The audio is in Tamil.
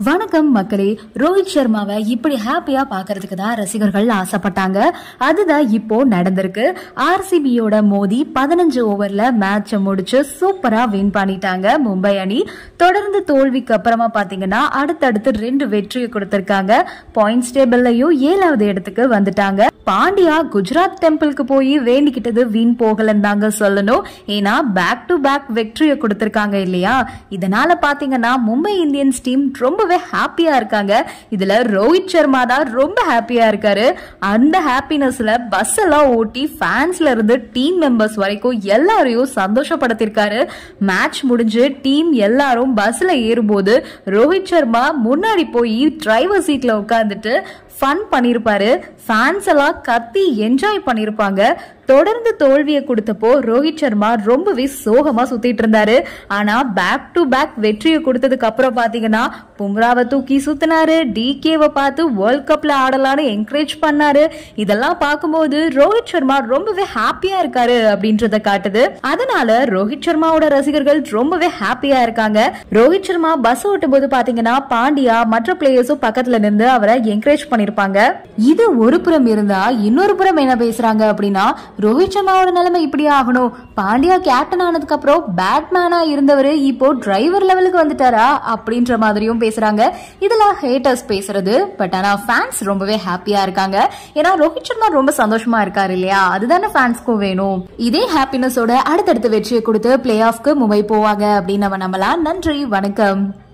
வணக்கம் மக்களே. ரோஹித் சர்மாவை இப்படி ஹாப்பியா பாக்குறதுக்கு தான் ரசிகர்கள் ஆசைப்பட்டாங்க. அதுதான் இப்போ நடந்திருக்கு. ஆர்சிபியோட மோதி 15 ஓவர்ல மேட்ச முடிச்சு சூப்பரா வின் பண்ணிட்டாங்க மும்பை அணி. தொடர்ந்து தோல்விக்கு அப்புறமா பாத்தீங்கன்னா அடுத்தடுத்து 2 வெற்றியை கொடுத்திருக்காங்க. பாயிண்ட்ஸ் டேபிள்லயும் 7வது இடத்துக்கு வந்துட்டாங்க. பாண்டியா குஜராத் டெம்பிளுக்கு போய் வேண்டிக்கிட்டது வீண் போகலன்னு தாங்க சொல்லணும். ஏன்னா பேக் டு பேக் வெற்றியை கொடுத்திருக்காங்க இல்லையா. இதனால பாத்தீங்கன்னா மும்பை இந்தியன்ஸ் டீம் ரொம்பவே ஹாப்பியா இருக்காங்க. இதுல ரோஹித் சர்மா தான் ரொம்ப ஹாப்பியா இருக்காரு. அந்த ஹாப்பினஸ்ல பஸ் எல்லாம் ஓட்டி ஃபேன்ஸ்ல இருந்து டீம் மெம்பர்ஸ் வரைக்கும் எல்லாரையும் சந்தோஷப்படுத்திருக்காரு. மேட்ச் முடிஞ்சு டீம் எல்லாரும் பஸ்ல ஏறும்போது ரோஹித் சர்மா முன்னாடி போய் டிரைவர் சீட்ல உட்கார்ந்துட்டு ஃபன் பண்ணிருப்பாரு. ஃபேன்ஸ் எல்லாம் கத்தி என்ஜாய் பண்ணிருப்பாங்க. தொடர்ந்து தோல்வியை கொடுத்தப்போ ரோஹித் சர்மா ரொம்பவே சோகமா சுத்திட்டு இருந்தாரு. ஆனா பேக் டு பேக் வெற்றியை கொடுத்ததுக்கு அப்புறம் பாத்தீங்கன்னா பும்ராவை தூக்கி சுத்தினாரு. டிகேவை பார்த்து வேர்ல்ட் கப்ல ஆடலான்னு என்கரேஜ் பண்ணாரு. இதெல்லாம் பார்க்கும்போது ரோஹித் சர்மா ரொம்பவே ஹாப்பியா இருக்காரு அப்படின்றத காட்டுது. அதனால ரோஹித் சர்மாவோட ரசிகர்கள் ரொம்பவே ஹாப்பியா இருக்காங்க. ரோஹித் சர்மா பஸ் ஓட்டும் போது பாத்தீங்கன்னா பாண்டியா மற்ற பிளேயர்ஸும் பக்கத்துல நின்று அவரை என்கரேஜ் பண்ணிருப்பாங்க. இது ஒரு புறம் இருந்தா இன்னொரு புறம் என்ன பேசுறாங்க அப்படின்னா, ரோஹித் சர்மாவோட நிலைமை இப்படி ஆகணும், பாண்டியா கேப்டன் ஆனதுக்கு அப்புறம் பேட்மேனா இருந்தவரு இப்போ டிரைவர் லெவலுக்கு வந்துட்டாரா அப்படின்ற மாதிரியும் பேசுறாங்க. இதுல ஹேட்டர்ஸ் பேசுறது. பட் ஆனா ஃபேன்ஸ் ரொம்பவே ஹாப்பியா இருக்காங்க. ஏன்னா ரோஹித் சர்மா ரொம்ப சந்தோஷமா இருக்காரு இல்லையா. அதுதானே ஃபேன்ஸ்க்கும் வேணும். இதே ஹாப்பினஸோட அடுத்தடுத்த வெற்றியை கொடுத்து பிளே ஆஃப்க்கு மும்பை போவாங்க அப்படின்னு நம்ம நம்பலாம். நன்றி, வணக்கம்.